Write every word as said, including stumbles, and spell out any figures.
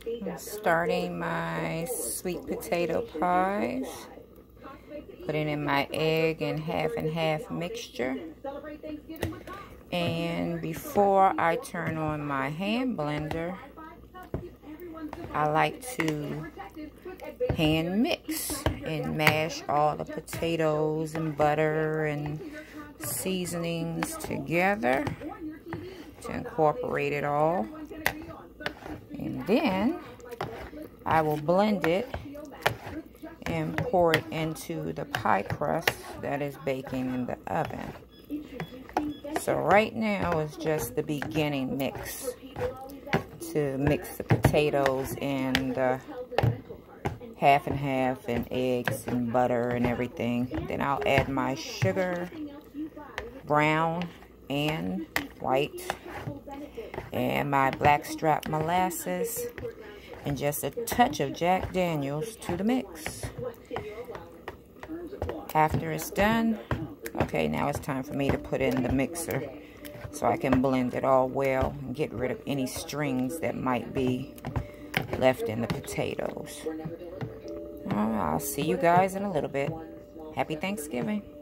I'm starting my sweet potato pies. Putting in my egg and half and half mixture. And before I turn on my hand blender, I like to hand mix and mash all the potatoes and butter and seasonings together to incorporate it all. And then I will blend it and pour it into the pie crust that is baking in the oven. So right now is just the beginning mix to mix the potatoes and uh, half and half and eggs and butter and everything. Then I'll add my sugar, brown and white, and my blackstrap molasses, and just a touch of Jack Daniels to the mix. After it's done, okay, now it's time for me to put in the mixer so I can blend it all well and get rid of any strings that might be left in the potatoes. I'll see you guys in a little bit. Happy Thanksgiving.